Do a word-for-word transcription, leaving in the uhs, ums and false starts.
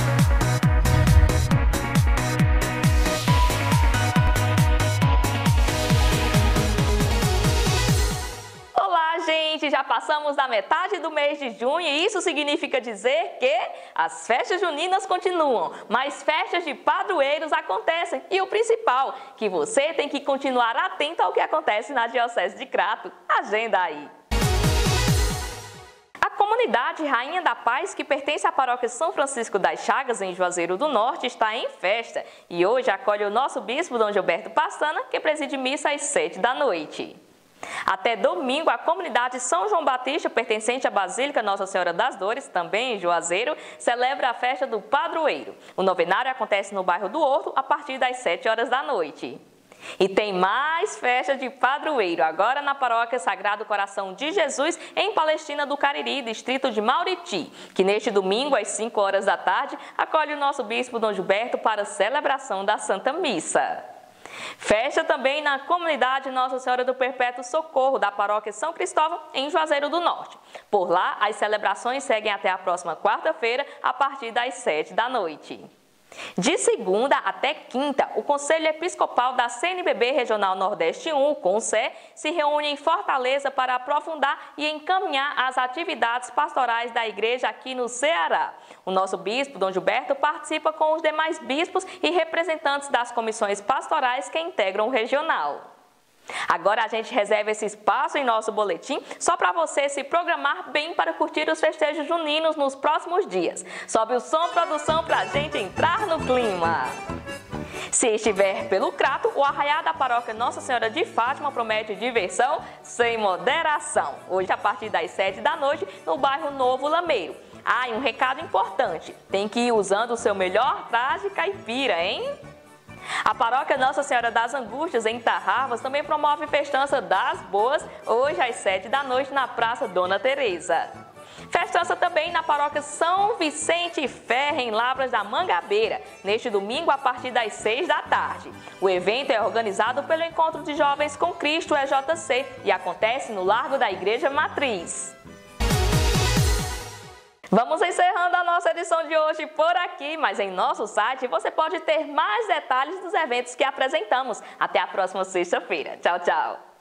Gente, já passamos da metade do mês de junho e isso significa dizer que as festas juninas continuam, mas festas de padroeiros acontecem. E o principal, que você tem que continuar atento ao que acontece na Diocese de Crato. Agenda aí! A comunidade Rainha da Paz, que pertence à paróquia São Francisco das Chagas, em Juazeiro do Norte, está em festa e hoje acolhe o nosso bispo, Dom Gilberto Pastana, que preside missa às sete da noite. Até domingo, a comunidade São João Batista, pertencente à Basílica Nossa Senhora das Dores, também em Juazeiro, celebra a festa do padroeiro. O novenário acontece no bairro do Horto a partir das sete horas da noite. E tem mais festas de padroeiro, agora na paróquia Sagrado Coração de Jesus, em Palestina do Cariri, distrito de Mauriti, que neste domingo, às cinco horas da tarde, acolhe o nosso bispo Dom Gilberto para a celebração da Santa Missa. Festa também na comunidade Nossa Senhora do Perpétuo Socorro, da paróquia São Cristóvão, em Juazeiro do Norte. Por lá, as celebrações seguem até a próxima quarta-feira, a partir das sete da noite. De segunda até quinta, o Conselho Episcopal da C N B B Regional Nordeste um, o CONSE, se reúne em Fortaleza para aprofundar e encaminhar as atividades pastorais da igreja aqui no Ceará. O nosso bispo, Dom Gilberto, participa com os demais bispos e representantes das comissões pastorais que integram o regional. Agora a gente reserva esse espaço em nosso boletim só para você se programar bem para curtir os festejos juninos nos próximos dias. Sobe o som, produção, para a gente entrar no clima. Se estiver pelo Crato, o arraiá da paróquia Nossa Senhora de Fátima promete diversão sem moderação. Hoje, a partir das sete da noite, no bairro Novo Lameiro. Ah, e um recado importante, tem que ir usando o seu melhor traje caipira, hein? A paróquia Nossa Senhora das Angústias, em Tarrafas, também promove festança das boas, hoje às sete da noite, na Praça Dona Teresa. Festança também na paróquia São Vicente Ferre, em Lavras da Mangabeira, neste domingo a partir das seis da tarde. O evento é organizado pelo Encontro de Jovens com Cristo, E J C, e acontece no Largo da Igreja Matriz. Vamos encerrando a nossa edição de hoje por aqui, mas em nosso site você pode ter mais detalhes dos eventos que apresentamos. Até a próxima sexta-feira. Tchau, tchau!